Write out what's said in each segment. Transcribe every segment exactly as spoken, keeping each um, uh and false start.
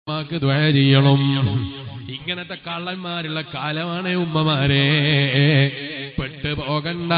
മാക്ക് ദുആ ചെയ്യണം. ഇങ്ങനത്തെ കള്ളന്മാരുള്ള കാലമാണ് ഉമ്മമാരെ, പെട്ടു പോകണ്ട.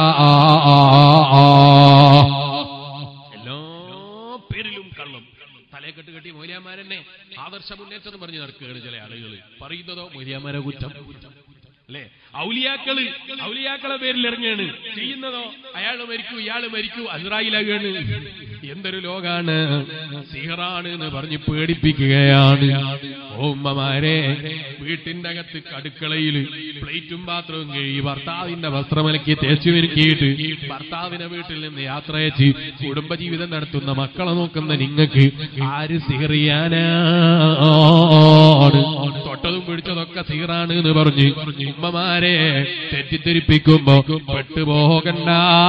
എല്ലാ പേരിലും കള്ളം. തലയെക്കെട്ട് കെട്ടി മൗലിയാമാരെന്നെ ആദർശ മുന്നേറ്റം പറഞ്ഞു നടക്കുകയാണ് ചില ആളുകൾ. പറയുന്നതോ മൗലിയാമാരെ കുറ്റം അല്ലേ? ഔലിയാക്കള് ഔലിയാക്കളെ പേരിൽ ഇറങ്ങാണ്, ചെയ്യുന്നതോ അയാള് മരിക്കൂ ഇയാള് മരിക്കൂ അസ്രായിലാകാണ്. എന്തൊരു ലോകാണ്! സിഹറാണ് എന്ന് പറഞ്ഞ് പേടിപ്പിക്കുകയാണ്. ഓ ഉമ്മമാരെ, വീട്ടിന്റെ അകത്ത് അടുക്കളയിൽ പ്ലേറ്റും പാത്രവും കഴുകി ഭർത്താവിന്റെ വസ്ത്രമലക്കി തേച്ചു ഒരുക്കിയിട്ട് ഭർത്താവിന്റെ വീട്ടിൽ നിന്ന് യാത്രയച്ച് കുടുംബജീവിതം നടത്തുന്ന മക്കളെ നോക്കുന്ന നിങ്ങൾക്ക് ആര് സിഹറിയാനാണ്? തൊട്ടതും പിടിച്ചതൊക്കെ സിഹറാണ് എന്ന് പറഞ്ഞ് ഉമ്മമാരെ തെറ്റിദ്ധരിപ്പിക്കുമ്പോ പെട്ടുപോകണ്ട.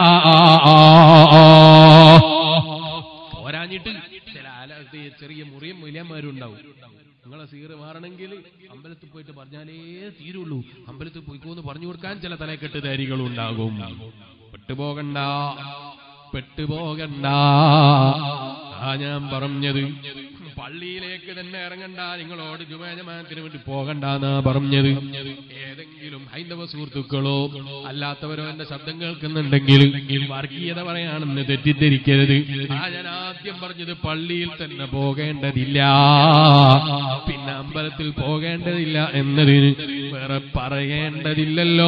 പോരാഞ്ഞിട്ട് ചില ആലത്ത് ചെറിയ മുറിയും മൂല്യന്മാരുണ്ടാവും. നിങ്ങളെ സീറ് മാറണമെങ്കിൽ അമ്പലത്തിൽ പോയിട്ട് പറഞ്ഞാലേ തീരുള്ളൂ. അമ്പലത്തിൽ പോയിക്കോന്ന് പറഞ്ഞു കൊടുക്കാൻ ചില തലക്കെട്ടുധാരികളും ഉണ്ടാകും. പെട്ടുപോകണ്ട, പെട്ടുപോകണ്ട. ആ ഞാൻ പറഞ്ഞത് പള്ളിയിലേക്ക് തന്നെ ഇറങ്ങണ്ട, നിങ്ങളോട് ജുമാ ജമാഅത്തിന് വേണ്ടി പോകണ്ടെന്നാ പറഞ്ഞത്. ഏതെങ്കിലും ഹൈന്ദവ സുഹൃത്തുക്കളോ അല്ലാത്തവരോ എന്റെ ശബ്ദം കേൾക്കുന്നുണ്ടെങ്കിൽ വർഗീയത പറയാണെന്ന് തെറ്റിദ്ധരിക്കരുത്. ആ ഞാൻ ആദ്യം പറഞ്ഞത് പള്ളിയിൽ തന്നെ പോകേണ്ടതില്ല, പിന്നെ അമ്പലത്തിൽ പോകേണ്ടതില്ല എന്നതിന് വേറെ പറയേണ്ടതില്ലല്ലോ.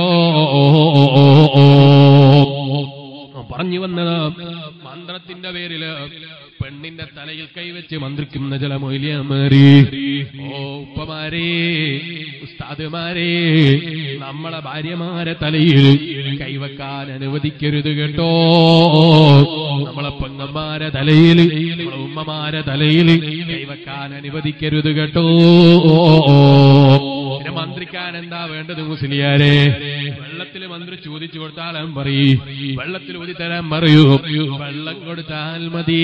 പറഞ്ഞു വന്നത് മന്ത്രത്തിന്റെ പേരില് പെണ്ണിന്റെ തലയിൽ കൈവച്ച് മന്ത്രിക്കുന്ന ചില മൗലിയമാരെ, ഓ ഉപ്പമാരെ, ഉസ്താദുമാരെ, നമ്മളെ ഭാര്യമാരെ തലയിൽ കൈവക്കാൻ അനുവദിക്കരുത് കേട്ടോ. നമ്മളെ പെങ്ങന്മാരെ തലയിൽ, നമ്മളെ ഉമ്മമാരെ തലയിൽ കൈവക്കാൻ അനുവദിക്കരുത് കേട്ടോ. പിന്നെ മന്ത്രിക്കാൻ എന്താ വേണ്ടത് മുസ്ലിയാരെ? വെള്ളത്തിൽ മന്ത്രി ചോദിച്ചു കൊടുത്താലും പറയും, വെള്ളത്തിൽ ഊതി തരാൻ പറയൂ, വെള്ളം കൊടുത്താൽ മതി.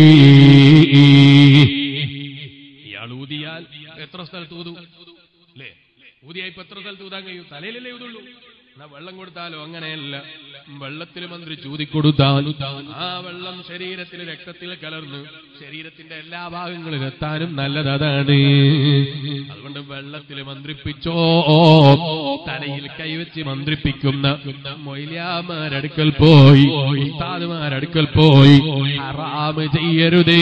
ഇയാൾ ഊതിയാൽ എത്ര സ്ഥലത്ത് ഊതും അല്ലേ? ഊതിയായിപ്പോ എത്ര സ്ഥലത്ത് ഊതാൻ കഴിയും? തലയിലല്ലേ ഊതുള്ളൂ. എന്നാ വെള്ളം കൊടുത്താലോ അങ്ങനെയല്ല. വെള്ളത്തിൽ മന്ത്രി ചൂതിക്കൊടുത്താൽ ആ വെള്ളം ശരീരത്തിൽ രക്തത്തിൽ കലർന്ന് ശരീരത്തിന്റെ എല്ലാ ഭാഗങ്ങളിലും എത്താനും നല്ലത് അതാണ്. അതുകൊണ്ട് വെള്ളത്തിൽ മന്ത്രിപ്പിച്ചോ. തലയിൽ കൈവച്ച് മന്ത്രിപ്പിക്കുന്ന മൊയ്ലിയാമാരടുക്കൽ പോയി, ഉസ്താദുമാരടുക്കൽ പോയി ഹറാമ് ചെയ്യരുതേ.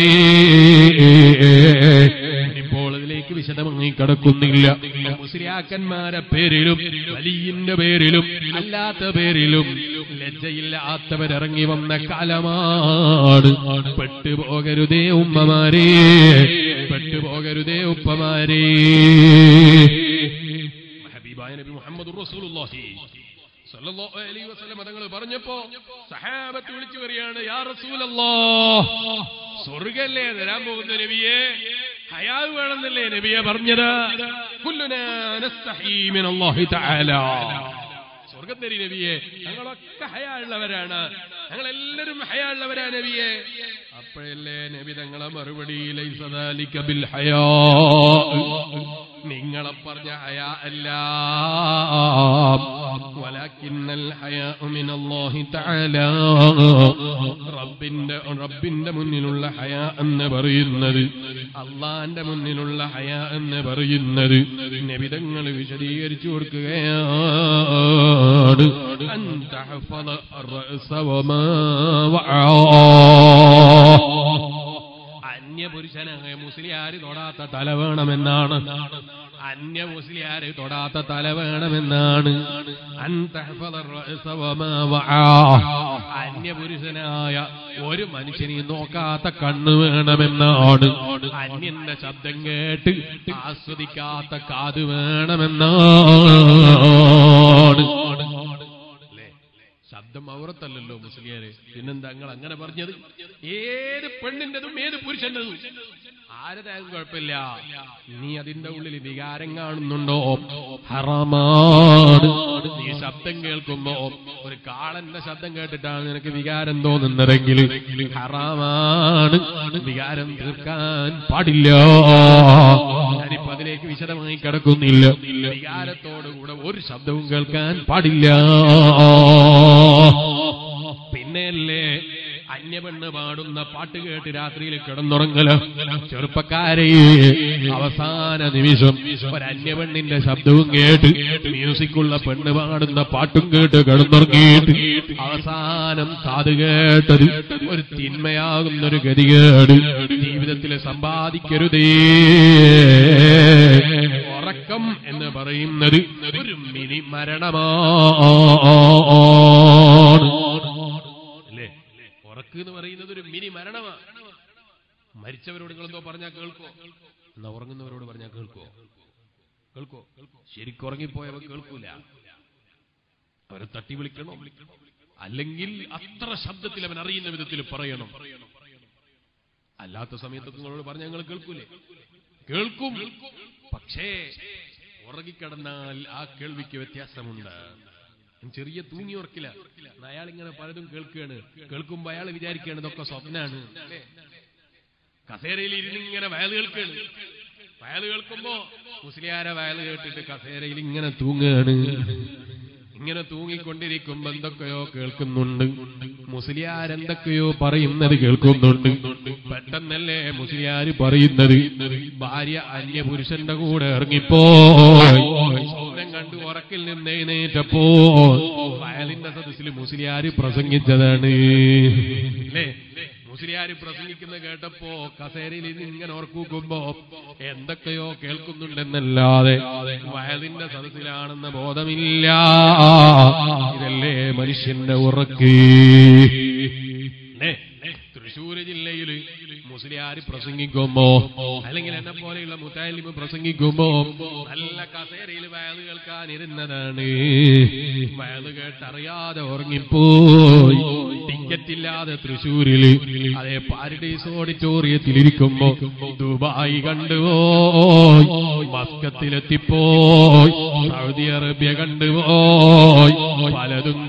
ഇപ്പോൾ ഇതിലേക്ക് വിശദമായി കടക്കുന്നില്ല. മുസ്ലിയാക്കന്മാരെ പേരിലും വലിയന്റെ പേരിലും അല്ലാത്ത പേരിലും ലജ്ജയില്ലാത്തവരിറങ്ങി വന്ന കാലമാണ്. പെട്ടുപോകരുതേ ഉമ്മമാരെ, പെട്ടുപോകരുതേ ഉപ്പമാരെ. ഹബീബായ നബി മുഹമ്മദ് റസൂലുള്ളാഹി സ്വല്ലല്ലാഹു അലൈഹി വസല്ലം തങ്ങൾ പറഞ്ഞപ്പോ സഹാബത്ത് വിളിച്ചു വരികയാണ്, യാ റസൂലല്ലാഹ്, സ്വർഗ്ഗല്ലേ തരാൻ പോകുന്ന നബിയെ, ഹയാവ് വേണമെന്നല്ലേ നബിയെ പറഞ്ഞത്? കുല്ലുനാ നസ്തഹീ മിനല്ലാഹി തആല. സ്വർഗ്ഗം തരി നബിയെ, ഞങ്ങളൊക്കെ ഹയാ ഉള്ളവരാണ്, ഞങ്ങളെല്ലാവരും ഹയാ ഉള്ളവരാ നബിയെ. അപ്പോഴല്ലേ നബി തങ്ങളെ മറുപടി, ലൈസ ദാലിക ബിൽ ഹയാ, നിങ്ങളെ പറഞ്ഞ ഹയാ അല്ല, വലാകിന്നൽ ഹയാ മിനല്ലാഹി തആല, റബ്ബിന്റെ റബ്ബിന്റെ മുന്നിലുള്ള ഹയാ എന്ന് പറയുന്നത്, അള്ളാന്റെ മുന്നിലുള്ള ഹയാ എന്ന് പറയുന്നത് നബി തങ്ങൾ വിശദീകരിച്ചു കൊടുക്കുകയാണ്. അൻ തഹ്ഫള അർ-റഅസ വമാ വഅ. അന്യപുരുഷനായ മുസ്ലിയാര് തൊടാത്ത തല വേണമെന്നാണ്, അന്യ മുസ്ലിയാര് തൊടാത്ത തല വേണമെന്നാണ്. അന്യപുരുഷനായ ഒരു മനുഷ്യനെ നോക്കാത്ത കണ്ണ് വേണമെന്നാണ്. അന്യന്റെ ശബ്ദം കേട്ട് ആസ്വദിക്കാത്ത കാത് വേണമെന്നാണ്. ശബ്ദം ഔറത്തല്ലല്ലോ മുസ്ലിയാരെ, പിന്നെന്താ നിങ്ങൾ അങ്ങനെ പറഞ്ഞത്? ഏത് പെണ്ണിന്റെതും ഏത് പുരുഷന്റെതും ആരതായാലും കുഴപ്പമില്ല, നീ അതിന്റെ ഉള്ളിൽ വികാരം കാണുന്നുണ്ടോ? ഹറാമാണ്. നീ ശബ്ദം കേൾക്കുമ്പോ ഒരു കാളന്റെ ശബ്ദം കേട്ടിട്ടാണ് നിനക്ക് വികാരം തോന്നുന്നതെങ്കിൽ ഹറാമാണ്, വികാരം തീർക്കാൻ പാടില്ല. ഞാനിപ്പോ അതിലേക്ക് വിശദമായി കിടക്കുന്നില്ല. വികാരത്തോടുകൂടെ ഒരു ശബ്ദവും കേൾക്കാൻ പാടില്ല. പിന്നെയല്ലേ അന്യപെണ്ണ് പാടുന്ന പാട്ട് കേട്ട് രാത്രിയിൽ കിടന്നുറങ്ങലോ? ചെറുപ്പക്കാരെ, അവസാന നിമിഷം ഒരന്യപെണ്ണിന്റെ ശബ്ദവും കേട്ട് മ്യൂസിക്കുള്ള പെണ്ണ് പാടുന്ന പാട്ടും കേട്ട് കിടന്നുറങ്ങിയിട്ട് അവസാനം കാത് കേട്ടത് ഒരു തിന്മയാകുന്നൊരു ഗതികേട് ജീവിതത്തിൽ സമ്പാദിക്കരുതേ. ഉറക്കം എന്ന് പറയുന്നത് ഒരു മിനി മരണമാണ് അല്ലേ? ഉറക്ക് എന്ന് പറയുന്നത് ഒരു മിനി മരണമാണ്. മരിച്ചവരോട് നിങ്ങളെന്തോ പറഞ്ഞാൽ കേൾക്കോ? എന്നാ ഉറങ്ങുന്നവരോട് പറഞ്ഞാൽ കേൾക്കോ? കേൾക്കോ? ശരിക്കും ഉറങ്ങിപ്പോയവ കേൾക്കൂല. അവരെ തട്ടി വിളിക്കണോ? അല്ലെങ്കിൽ അത്ര ശബ്ദത്തിൽ അവൻ അറിയുന്ന വിധത്തിൽ പറയണം. അല്ലാത്ത സമയത്ത് നിങ്ങളോട് പറഞ്ഞാൽ നിങ്ങൾ കേൾക്കൂലേ? കേൾക്കും. പക്ഷേ ഉറങ്ങിക്കിടന്നാൽ ആ കേൾവിക്ക് വ്യത്യാസമുണ്ട്. ചെറിയ തൂങ്ങി ഉറക്കില്ല. അയാൾ ഇങ്ങനെ പലതും കേൾക്കുകയാണ്. കേൾക്കുമ്പോ അയാൾ വിചാരിക്കുകയാണ് ഇതൊക്കെ സ്വപ്നാണ്. കസേരയിൽ ഇരുന്ന് ഇങ്ങനെ വയൽ കേൾക്കുകയാണ്. വയൽ കേൾക്കുമ്പോ മുസ്ലിയാരെ വയൽ കേട്ടിട്ട് കസേരയിൽ ഇങ്ങനെ തൂങ്ങുകയാണ്. ഇങ്ങനെ തൂങ്ങിക്കൊണ്ടിരിക്കുമ്പോ എന്തൊക്കെയോ കേൾക്കുന്നുണ്ട്. മുസ്ലിയാരെന്തൊക്കെയോ പറയുന്നത് കേൾക്കുന്നുണ്ട്. പെട്ടെന്നല്ലേ മുസ്ലിയാര് പറയുന്നത് ഭാര്യ അന്യപുരുഷന്റെ കൂടെ ഇറങ്ങിപ്പോയി. സ്വപ്നം കണ്ടു ഉറക്കിൽ നിന്ന് എഴുന്നേറ്റപ്പോ വയലിന്റെ സദസ്സിൽ മുസ്ലിയാര് പ്രസംഗിച്ചതാണ് അല്ലേ? മുസ്ലിയാര് പ്രസംഗിക്കുന്ന കേട്ടപ്പോ കസേരയിൽ ഇങ്ങനെ ഓർക്കൂക്കുമ്പോ എന്തൊക്കെയോ കേൾക്കുന്നുണ്ടെന്നല്ലാതെ വയലിന്റെ സദസ്സിലാണെന്ന ബോധമില്ല. ഇതല്ലേ മനുഷ്യന്റെ ഉറക്ക്. തൃശ്ശൂര് ജില്ലയിൽ മുസ്ലിയാര് പ്രസംഗിക്കുമ്പോ അല്ലെങ്കിൽ എന്നെ പോലെയുള്ള മുത്താലിമ് പ്രസംഗിക്കുമ്പോ നല്ല കസേരയിൽ വയല് കേൾക്കാനിരുന്നതാണ്. വയല് കേട്ടറിയാതെ ഉറങ്ങിപ്പോയി. ടിക്കറ്റില്ലാതെ തൃശ്ശൂരില് അതേ പാരഡൈസ് ഓഡിറ്റോറിയത്തിലിരിക്കുമ്പോ ദുബായ് കണ്ടുപോയി, മസ്കത്തിലെത്തിപ്പോയി, സൗദി അറേബ്യ കണ്ടുപോയി, പലതും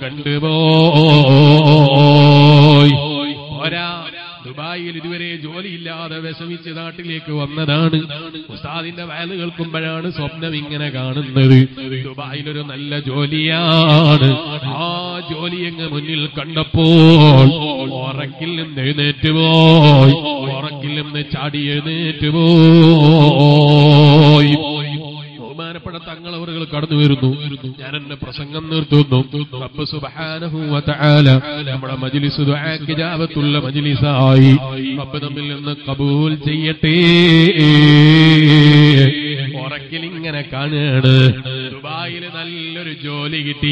കണ്ടുപോയി. ഒരാ ദുബായിൽ ഇതുവരെ ജോലിയില്ലാതെ വിഷമിച്ച് നാട്ടിലേക്ക് വന്നതാണ്. ഉസ്താദിന്റെ വയല് കേൾക്കുമ്പോഴാണ് സ്വപ്നം ഇങ്ങനെ കാണുന്നത്. ദുബായിലൊരു നല്ല ജോലിയാണ്. ആ ജോലി അങ്ങ് മുന്നിൽ കണ്ടപ്പോൾ ഉറക്കിൽ നിന്ന് എഴുന്നേറ്റ് പോയി. ഉറക്കിൽ നിന്ന് ചാടി എഴുന്നേറ്റ് പോയി. ബഹുമാനപ്പെട്ട തങ്ങളവറുകൾ കടന്നു വരുന്നു. ഞാൻ എന്റെ പ്രസംഗം നിർത്തുന്നു. റബ്ബ് സുബ്ഹാനഹു വ തആല നമ്മുടെ മജ്ലിസ് ദുആക്ക് ഇജാബത്തുള്ള മജ്ലിസായി റബ്ബ് നമ്മിൽ നിന്ന് കബൂൽ ചെയ്യട്ടെ. ഉറക്കിൽ ഇങ്ങനെ കാണുകയാണ് ദുബായിൽ നല്ലൊരു ജോലി കിട്ടി.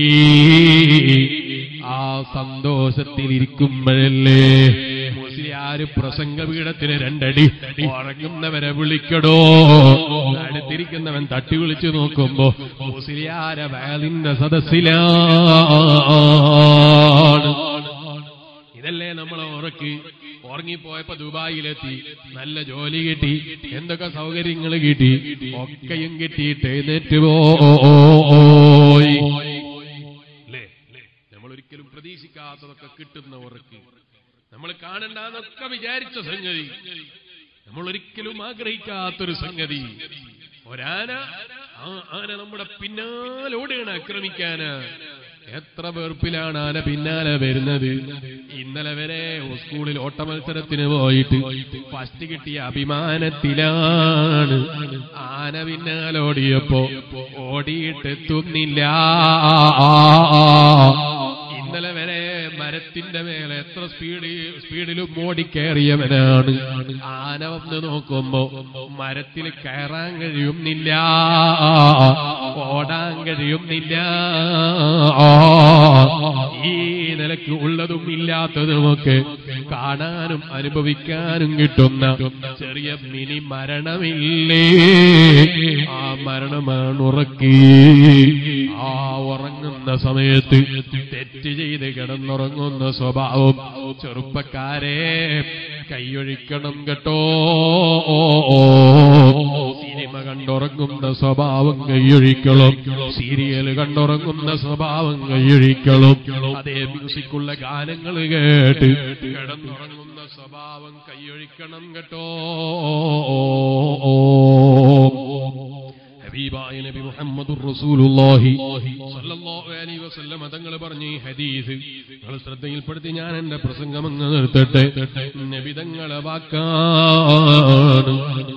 ആ സന്തോഷത്തിലിരിക്കുമ്പോഴല്ലേ മുസ്ലിയാര് പ്രസംഗപീഠത്തിന് രണ്ടടി ഉറങ്ങുന്നവരെ വിളിക്കടോ. അടുത്തിരിക്കുന്നവൻ തട്ടി വിളിച്ചു നോക്കുമ്പോ മുസ്ലിയാരെ വയലിന്റെ സദസ്സിലാണ്. ഇതല്ലേ നമ്മളെ ഉറക്കി. ഉറങ്ങിപ്പോയപ്പോ ദുബായിലെത്തി, നല്ല ജോലി കിട്ടി, എന്തൊക്കെ സൗകര്യങ്ങൾ കിട്ടി, ഒക്കെയും കിട്ടിയിട്ട് എഴുന്നേറ്റ് പോയി. നമ്മളൊരിക്കലും പ്രതീക്ഷിക്കാത്തതൊക്കെ കിട്ടുന്ന ഉറക്കി, നമ്മൾ കാണണ്ടെന്നൊക്കെ വിചാരിച്ച സംഗതി, നമ്മൾ ഒരിക്കലും ആഗ്രഹിക്കാത്തൊരു സംഗതി. ഒരാന, ആ ആന നമ്മുടെ പിന്നാലോടെയാണ് ആക്രമിക്കാന്. എത്ര വെറുപ്പിലാണ് ആന പിന്നാലെ വരുന്നത്. ഇന്നലെ വരെ സ്കൂളിൽ ഓട്ടമത്സരത്തിന് പോയിട്ട് ഫസ്റ്റ് കിട്ടിയ അഭിമാനത്തിലാണ്. ആന പിന്നാലോടിയപ്പോ ഓടിയിട്ടെത്തുന്നില്ല. ഇന്നലെ വരെ മരത്തിന്റെ മേലെ എത്ര സ്പീഡ് സ്പീഡിലും ഓടിക്കേറിയവനാണ്. ആന വന്ന് നോക്കുമ്പോ മരത്തിൽ കയറാൻ കഴിയുന്നില്ല, ഓടാൻ കഴിയുന്നില്ല. ഈ നിലയ്ക്ക് ഉള്ളതും ഇല്ലാത്തതുമൊക്കെ കാണാനും അനുഭവിക്കാനും കിട്ടുന്ന ചെറിയ മിനി മരണമില്ലേ? ആ മരണമാണ് ഉറക്കി. ആ ഉറങ്ങുന്ന സമയത്ത് തെറ്റ് ചെയ്ത് കിടന്നുറങ്ങുന്ന സ്വഭാവം ചെറുപ്പക്കാരെ കൈയൊഴിക്കണം കേട്ടോ. സിനിമ കണ്ടുറങ്ങുന്ന സ്വഭാവം കൈയൊഴിക്കണം. സീരിയൽ കണ്ടുറങ്ങുന്ന സ്വഭാവം കൈയൊഴിക്കണം. അതേ മ്യൂസിക്കുള്ള ഗാനങ്ങൾ കേട്ട് കിടന്നുറങ്ങുന്ന സ്വഭാവം കൈയൊഴിക്കണം കേട്ടോ. ഹബീബായ നബി മുഹമ്മദുർ റസൂലുള്ളാഹി സ്വല്ലല്ലാഹു സല്ലല്ലാഹു അലൈഹി വസല്ലം തങ്ങൾ പറഞ്ഞ ഈ ഹദീസ് നിങ്ങൾ ശ്രദ്ധയിൽപ്പെടുത്തി ഞാൻ എന്റെ പ്രസംഗം അങ്ങ് നിർത്തട്ടെ. നബി തങ്ങളെ വാക്കാണ്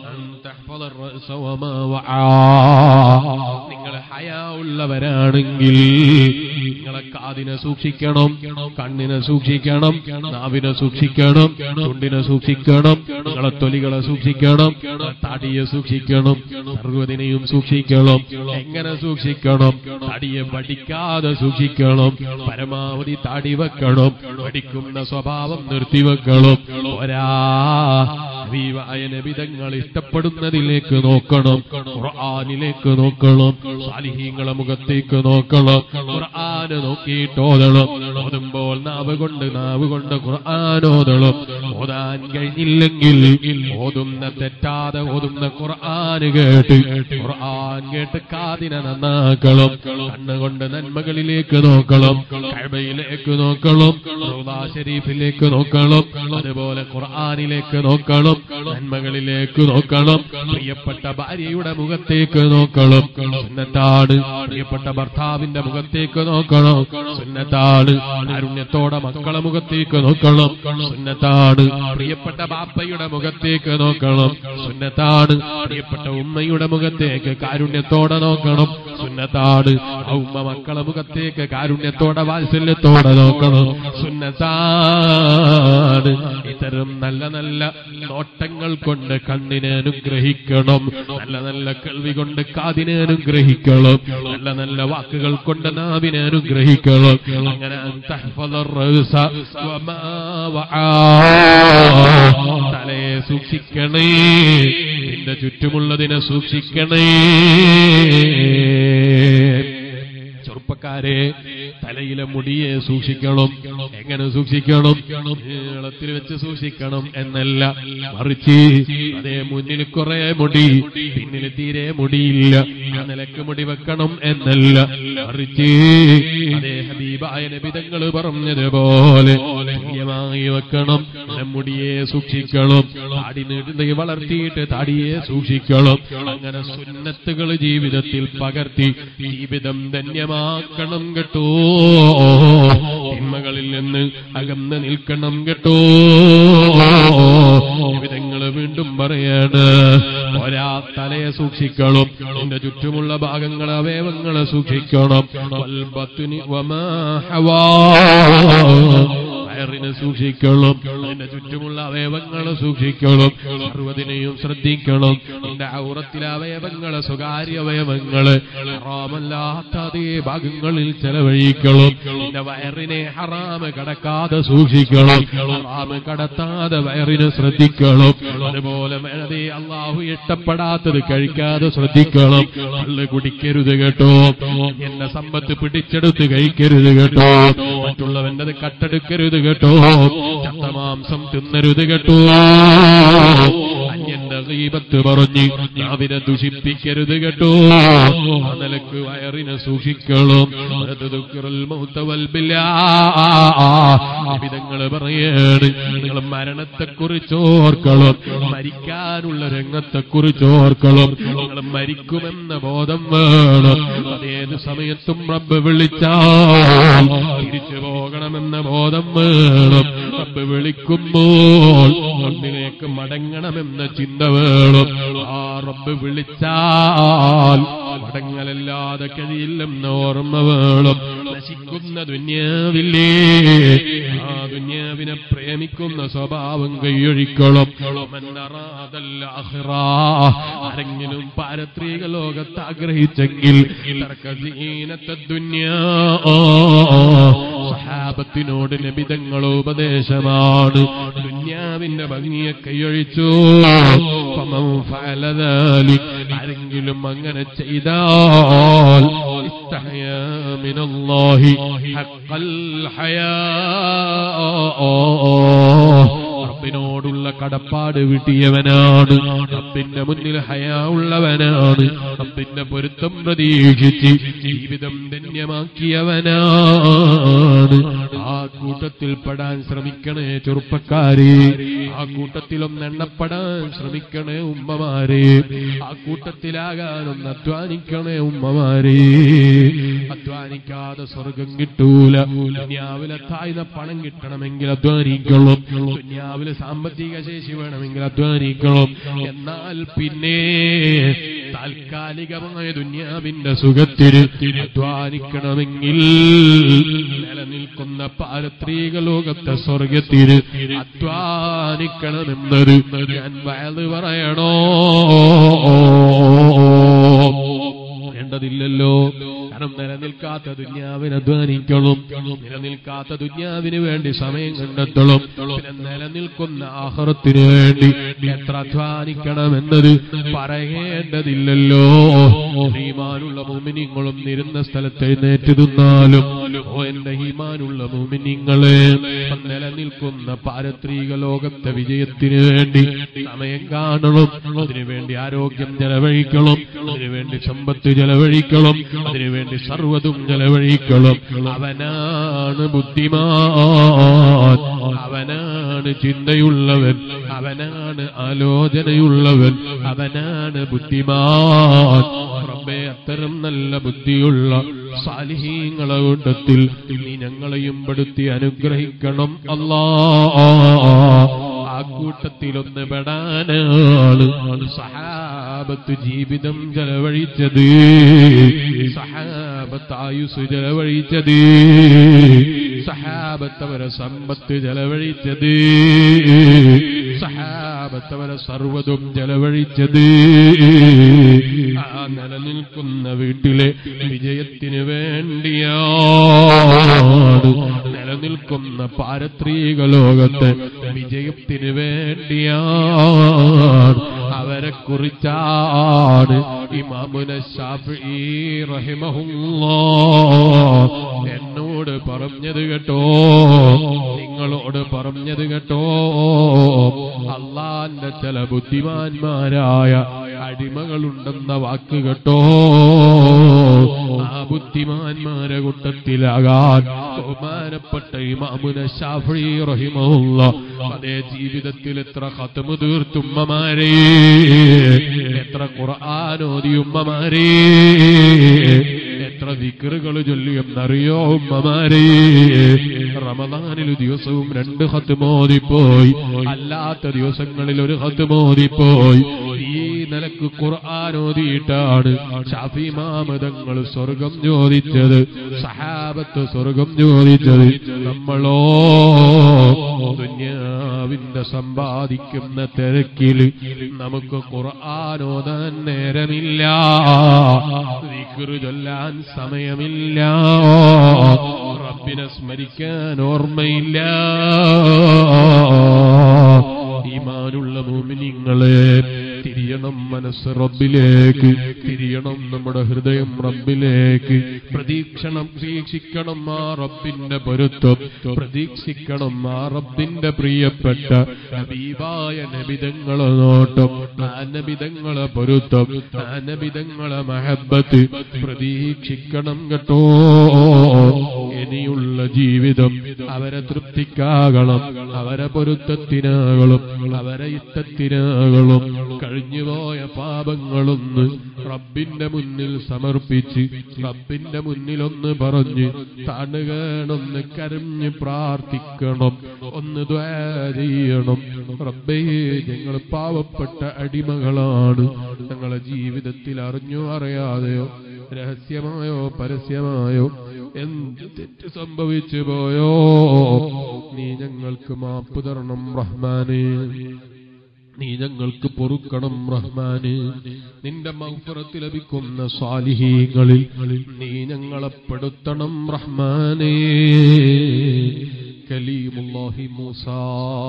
നിങ്ങൾ ഹയാ ഉള്ളവരാണെങ്കിൽ നിങ്ങളെ കാതിനെ സൂക്ഷിക്കണം, കണ്ണിനെ സൂക്ഷിക്കണം, നാവിനെ സൂക്ഷിക്കണം, ചുണ്ടിനെ സൂക്ഷിക്കണം, നിങ്ങളെ തൊലികളെ സൂക്ഷിക്കണം, തടിയെ സൂക്ഷിക്കണം, സർവ്വതിനെയും സൂക്ഷിക്കണം. എങ്ങനെ സൂക്ഷിക്കണം? തടിയെ പഠിക്കാതെ സൂക്ഷിക്കണം. പരമാവധി തടി വെക്കണം, പഠിക്കുന്ന സ്വഭാവം നിർത്തിവെക്കണം. ഒരാ ഹബീബായ നബി തങ്ങൾ ഇഷ്ടപ്പെടുന്നതിലേക്ക് നോക്കണം, ഖുർആനിലേക്ക് നോക്കണം, സാലിഹീങ്ങളെ മുഖത്തേക്ക് നോക്കണം, ഖുർആന് നോക്കിയിട്ട് ഓതണം. ഓതുമ്പോൾ നാവ് കൊണ്ട് നാവ് കൊണ്ട് ഖുർആൻ ഓതണം. ഓതാൻ കഴിഞ്ഞില്ലെങ്കിൽ ഓതുന്ന തെറ്റാതെ ഓതുന്ന ഖുർആൻ കേട്ട് ഖുർആൻ കേട്ട് കാതിനെ നന്നാക്കണം. കണ്ണുകൊണ്ട് നന്മകളിലേക്ക് നോക്കണം, കഅബയിലേക്ക് നോക്കണം, റൗള ശരീഫിലേക്ക് നോക്കണം, അതുപോലെ ഖുർആനിലേക്ക് നോക്കണം, നന്മകളിലേക്ക് നോക്കണം. പ്രിയപ്പെട്ട ഭാര്യയുടെ മുഖത്തേക്ക് നോക്കണം, സുന്നത്താണ്. പ്രിയപ്പെട്ട ഭർത്താവിന്റെ മുഖത്തേക്ക് നോക്കണം, സുന്നത്താണ്. കാരുണ്യത്തോടെ മക്കളെ മുഖത്തേക്ക് നോക്കണം, സുന്നത്താണ്. പ്രിയപ്പെട്ട ബാപ്പയുടെ മുഖത്തേക്ക് നോക്കണം, സുന്നത്താണ്. പ്രിയപ്പെട്ട ഉമ്മയുടെ മുഖത്തേക്ക് കാരുണ്യത്തോടെ നോക്കണം, സുന്നത്താണ്. ഉമ്മ മക്കളെ മുഖത്തേക്ക് കാരുണ്യത്തോടെ വാത്സല്യത്തോടെ നോക്കണം, സുന്നത്താണ്. ഇത്തരം നല്ല നല്ല നോട്ടങ്ങൾ കൊണ്ട് കണ്ണിനെ അനുഗ്രഹിക്കണം, നല്ല നല്ല കേൾവി കൊണ്ട് കാതിനെ അനുഗ്രഹിക്കണം, നല്ല നല്ല വാക്കുകൾ കൊണ്ട് നാവിനെ അനുഗ്രഹിക്കണം. അങ്ങനെ തലയെ സൂക്ഷിക്കണേ, നിന്റെ ചുറ്റുമുള്ളതിനെ സൂക്ഷിക്കണേ. ചെറുപ്പക്കാരെ, തലയിലെ മുടിയെ സൂക്ഷിക്കണം. എങ്ങനെ സൂക്ഷിക്കണം? നീളത്തിൽ വെച്ച് സൂക്ഷിക്കണം എന്നല്ല, മറിച്ച് അതേ മുന്നിൽ കുറെ മുടി, പിന്നിൽ തീരെ മുടിയില്ല, ആ നിലക്ക് മുടി വെക്കണം എന്നല്ല, മറിച്ച് അതേ ഹബീബായ നബി തങ്ങൾ പറഞ്ഞതുപോലെ തുല്യമായി വെക്കണം. മുടിയെ സൂക്ഷിക്കണം, താടി നീട്ടി വളർത്തിയിട്ട് താടിയെ സൂക്ഷിക്കണം. അങ്ങനെ സുന്നത്തുകൾ ജീവിതത്തിൽ പകർത്തി ജീവിതം ധന്യമാക്കണം കേട്ടോ. തിന്മകളിൽ നിന്ന് അകന്ന് നിൽക്കണം കേട്ടോ. വിധങ്ങൾ വീണ്ടും പറയാണ്, ഒരാ തലയെ സൂക്ഷിക്കണം, എന്റെ ചുറ്റുമുള്ള ഭാഗങ്ങളെ അവയവങ്ങളെ സൂക്ഷിക്കണം. വയറിനെ സൂക്ഷിക്കണം, അതിന്റെ ചുറ്റുമുള്ള അവയവങ്ങളെ സൂക്ഷിക്കണം, സർവ്വതിനെയും ശ്രദ്ധിക്കണം. എന്റെ ഔറത്തിലെ അവയവങ്ങളെ, സ്വകാര്യ അവയവങ്ങള് ഹറാമല്ലാത്ത അതേ ഭാഗങ്ങളിൽ ചെലവഴിക്കണം. എന്റെ വയറിനെ ഹറാമ് കടക്കാതെ സൂക്ഷിക്കണം, ഹറാമ് കടത്താതെ വയറിനെ ശ്രദ്ധിക്കണം. അതുപോലെ അതേ അള്ളാഹു ഇഷ്ടപ്പെടാത്തത് കഴിക്കാതെ ശ്രദ്ധിക്കണം. കള്ള് കുടിക്കരുത് കേട്ടോ, എന്റെ സമ്പത്ത് പിടിച്ചെടുത്ത് കഴിക്കരുത് കേട്ടോ, മറ്റുള്ളവന്റെ കട്ടെടുക്കരുത് കേട്ടോ, ചത്തമാംസം തിന്നരുത് കേട്ടോ, അന്യന്റെ ഗീബത്ത് പറഞ്ഞ് നാവിനെ ദുഷിപ്പിക്കരുത് കേട്ടോ. ആ നിലക്ക് വയറിനെ സൂക്ഷിക്കണം. വിധങ്ങൾ പറയാണ്, നിങ്ങൾ മരണത്തെക്കുറിച്ച് ഓർക്കണം, മരിക്കാനുള്ള രംഗത്തെക്കുറിച്ച് ഓർക്കണം. നിങ്ങൾ മരിക്കുമെന്ന ബോധം വേണം. അതേത് സമയത്തും റബ്ബ് വിളിച്ചാൽ തിരിച്ചു പോകണമെന്ന ബോധം വേണം. റബ്ബ് വിളിക്കുമ്പോൾ റബ്ബിലേക്ക് മടങ്ങണമെന്ന ചിന്ത വേണം. ആ റബ്ബ് വിളിച്ചാൽ മടങ്ങലല്ലാതെ കഴിയില്ലെന്ന ഓർമ്മ വേണം. നശിക്കുന്ന ദുന്യാവില്ലേ, ആ ദുന്യാവിനെ പ്രേമിക്കുന്ന സ്വഭാവം കൈയൊഴിക്കണം. ആരെങ്കിലും പാരത്രിക ലോകത്ത് ആഗ്രഹിച്ചെങ്കിൽ സഹാബത്തിനോട് നബിതങ്ങളോ ഉപദേശമാണ്, ദുന്യാവിന്റെ ഭംഗിയെ കൈയൊഴിച്ചു. ആരെങ്കിലും അങ്ങനെ ചെയ്താൽ മിനല്ലാഹി ഹഖൽ ഹയാ, റബ്ബിനോടുള്ള കടപ്പാട് വീട്ടിയവനാണ്, റബ്ബിന്റെ മുന്നിൽ ഹയാ ഉള്ളവനാണ്, റബ്ബിന്റെ പൊരുത്തം പ്രതീക്ഷിച്ച് ജീവിതം ധന്യമാക്കിയവനാണ്. ആ കൂട്ടത്തിൽ പെടാൻ ശ്രമിക്കണേ ചെറുപ്പക്കാരെ, ആ കൂട്ടത്തിലൊന്ന് എണ്ണപ്പെടാൻ ശ്രമിക്കണേ ഉമ്മമാരെ, ആ കൂട്ടത്തിലാകാനൊന്ന് അധ്വാനിക്കണേ ഉമ്മമാരെ. അധ്വാനിക്കാതെ സ്വർഗം കിട്ടൂല. ദുനിയാവിലെ താഴ്ന്ന പണം കിട്ടണമെങ്കിൽ അധ്വാനിക്കണം, ദുനിയാവിലെ സാമ്പത്തിക ശേഷി വേണമെങ്കിൽ അധ്വാനിക്കണം. എന്നാൽ പിന്നെ താൽക്കാലികമായ ദുനിയാവിന്റെ സുഖത്തിന് അധ്വാനിക്കണമെങ്കിൽ നിലനിൽക്കുന്ന പാരത്രിക ലോകത്തെ സ്വർഗത്തിന് അധ്വാനിക്കണമെന്നത് ഞാൻ വയത് പറയണോ? വേണ്ടതില്ലല്ലോ. കാരണം നിലനിൽക്കാത്ത ദുനിയാവിന് അധ്വാനിക്കണം, നിലനിൽക്കാത്ത ദുനിയാവിന് വേണ്ടി സമയം കണ്ടെത്തണം. പിന്നെ നിലനിൽക്കുന്ന ആഖിറത്തിന് വേണ്ടി എത്ര അധ്വാനിക്കണമെന്നത് പറയേണ്ടതില്ലല്ലോ. ഈമാനുള്ള മുഅ്മിനീങ്ങളും ഇരുന്ന സ്ഥലത്ത് എഴുന്നേറ്റ് തിന്നാലും ഓ എന്റെ ഈമാനുള്ള മുഅ്മിനീങ്ങളെ, നിലനിൽക്കുന്ന പാരത്രിക ലോകത്തെ വിജയത്തിന് വേണ്ടി സമയം കാണണം, അതിനുവേണ്ടി ആരോഗ്യം ചെലവഴിക്കണം, അതിനുവേണ്ടി സമ്പത്ത് ചെലവഴിക്കണം, അതിനുവേണ്ടി സർവ്വതും ചെലവഴിക്കണം. അവനാണ് ബുദ്ധിമാൻ, അവനാണ് ചിന്തയുള്ളവൻ, അവനാണ് ആലോചനയുള്ളവൻ, അവനാണ് ബുദ്ധിമാൻ. റബ്ബേ, അത്തരം നല്ല ബുദ്ധിയുള്ള സാലിഹീങ്ങളെ കൂട്ടത്തിൽ നീ ഞങ്ങളെയും പെടുത്തി അനുഗ്രഹിക്കണം അല്ലാഹ്. ആ കൂട്ടത്തിലൊന്ന് പെടാനാണ് സഹാബത്ത് ജീവിതം ചെലവഴിച്ചത്, സഹാബത്ത് ആയുസ് ചെലവഴിച്ചത്, സഹാബത്ത് അവരെ സമ്പത്ത് ചെലവഴിച്ചത്, സഹാബത്ത് അവരെ സർവ്വതും ചെലവഴിച്ചത് ആ നിലനിൽക്കുന്ന വീട്ടിലെ വിജയത്തിന് വേണ്ടിയാണ്, നിലനിൽക്കുന്ന പാരത്രിക ലോകത്തെ വിജയത്തിന് വേണ്ടിയാണ്. അവരെ കുറിച്ചാണ് ഇമാമുന ശാഫിഈ റഹിമഹുല്ലാഹ് എന്നോട് പറഞ്ഞത് കേട്ടോ, നിങ്ങളോട് പറഞ്ഞത് കേട്ടോ. അള്ളാന്റെ ചില ബുദ്ധിമാന്മാരായ അടിമകളുണ്ടെന്ന വാക്ക് കേട്ടോ. ആ ബുദ്ധിമാന്മാരെ കൂട്ടത്തിലാകാൻ ബഹുമാനപ്പെട്ട ഇമാമുന ശാഫിഈ റഹിമഹുല്ലാഹ് അതേ ജീവിതത്തിൽ എത്ര ഖത്മ് തീർത്തുമ്മമാരെ, എത്ര ഖുർആൻ ഓതി ഉമ്മമാരെ, എത്ര ദിക്റുകൾ ചൊല്ലിയെന്നറിയോ ഉമ്മമാരെ. റമദാനിൽ ദിവസവും രണ്ട് ഖത്മ് ഓതിപ്പോയി, അല്ലാത്ത ദിവസങ്ങളിൽ ഒരു ഖത്മ് ഓതിപ്പോയി. ഈ നിലക്ക് ഖുർആൻ ഓതിയിട്ടാണ് ശാഫി ഇമാം തങ്ങൾ സ്വർഗം ചോദിച്ചത്, സഹാബത്ത് സ്വർഗം ചോദിച്ചത്. നമ്മളോ ദുനിയാവിന്റെ സമ്പാദിക്കുന്ന തിരക്കിൽ നമുക്ക് ഖുർആൻ ഓതാൻ നേരമില്ല, ദിക്റ് ചൊല്ലാൻ സമയമില്ല, റബ്ബിനെ സ്മരിക്കാൻ ഓർമ്മയില്ല. ഈമാനുള്ള മുഅ്മിനീങ്ങളെ, തിരിയണം മനസ്സ് റബ്ബിലേക്ക്, തിരിയണം നമ്മുടെ ഹൃദയം റബ്ബിലേക്ക്. പ്രതീക്ഷണം പ്രതീക്ഷിക്കണം ആ റബ്ബിന്റെ പൊരുത്തം, പ്രതീക്ഷിക്കണം ആ റബ്ബിന്റെ പ്രിയപ്പെട്ട ഹബീബായ നബിതങ്ങളെ നോട്ടം, ആ നബിതങ്ങളെ പൊരുത്തം, ആ നബിതങ്ങളെ മഹബ്ബത്ത് പ്രതീക്ഷിക്കണം കേട്ടോ. ഇനിയുള്ള ജീവിതം അവരെ തൃപ്തിക്കാകണം, അവരെ പൊരുത്തത്തിനാകണം, അവരെ ഇഷ്ടത്തിനാകണം. കഴിഞ്ഞുപോയ പാപങ്ങളൊന്ന് റബ്ബിന്റെ മുന്നിൽ സമർപ്പിച്ച് റബ്ബിന്റെ മുന്നിലൊന്ന് പറഞ്ഞ് താണുകണൊന്ന് കരഞ്ഞ് പ്രാർത്ഥിക്കണം, ഒന്ന് ദുആ ചെയ്യണം. റബ്ബേ, ഞങ്ങൾ പാവപ്പെട്ട അടിമകളാണ്, ഞങ്ങളെ ജീവിതത്തിൽ അറിഞ്ഞോ അറിയാതെയോ രഹസ്യമായോ പരസ്യമായോ എന്ത് തെറ്റ് സംഭവിച്ചു പോയോ നീ ഞങ്ങൾക്ക് മാപ്പ് തരണം റഹ്മാനേ, നീ ഞങ്ങൾക്ക് പൊറുക്കണം റഹ്മാനേ. നിന്റെ മഗ്ഫിറത്ത് ലഭിക്കുന്ന സാലിഹീങ്ങളിൽ നീ ഞങ്ങളെ പെടുത്തണം റഹ്മാനേ. കലീമുല്ലാഹി മൂസാ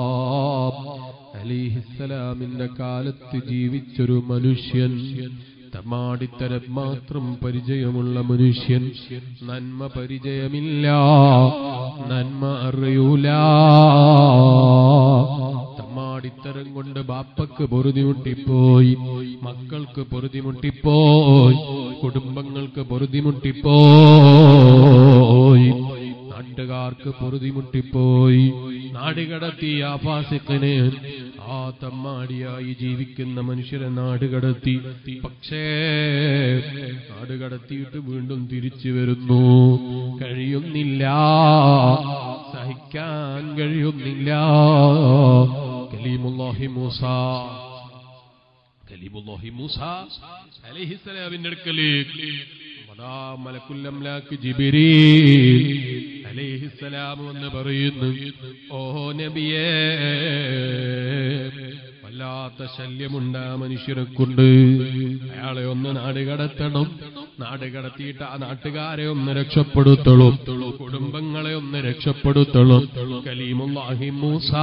അലൈഹിസ്സലാമിന്റെ കാലത്ത് ജീവിച്ചൊരു മനുഷ്യൻ, തമാടിത്തരം മാത്രം പരിചയമുള്ള മനുഷ്യൻ, നന്മ പരിചയമില്ല, നന്മ അറിയൂല, തമാടിത്തരം കൊണ്ട് ബാപ്പക്ക് പൊറുതിമുട്ടിപ്പോയി, മക്കൾക്ക് പൊറുതിമുട്ടിപ്പോയി, കുടുംബങ്ങൾക്ക് പൊറുതിമുട്ടിപ്പോയി, നാട്ടുകാർക്ക് പൊറുതിമുട്ടിപ്പോയി. നാടുകടത്തി ആ ഫാസിഖിനെ, ആ തമ്മാടിയായി ജീവിക്കുന്ന മനുഷ്യരെ നാടുകടത്തി. പക്ഷേ നാടുകടത്തിയിട്ട് വീണ്ടും തിരിച്ചു വരുന്നു. കഴിയുന്നില്ല, സഹിക്കാൻ കഴിയുന്നില്ല. കലീമുല്ലാഹി മൂസ കലീമുല്ലാഹി മൂസ അലൈഹിസ്സലാമിന്റെ അടുക്കലേക്ക് അതാ മലക്കുൽ അംലാക്ക് ജിബ്രീൽ അലൈഹിസ്സലാം എന്ന് പറയുന്നു, ഓ നബിയേ, വല്ലാത്ത ശല്യമുണ്ട് ആ മനുഷ്യരെ കൊണ്ട്. അയാളെ ഒന്ന് നാടുകടത്തണം. നാടുകടത്തിയിട്ട് ആ നാട്ടുകാരെ ഒന്ന് രക്ഷപ്പെടുത്തളും, കുടുംബങ്ങളെ ഒന്ന് രക്ഷപ്പെടുത്തളും. കലീമുല്ലാഹി മൂസ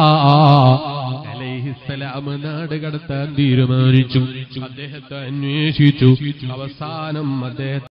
അലൈഹിസ്സലാം നാടുകടത്താൻ തീരുമാനിച്ചു. അദ്ദേഹത്തെ അന്വേഷിച്ചു. അവസാനം അദ്ദേഹം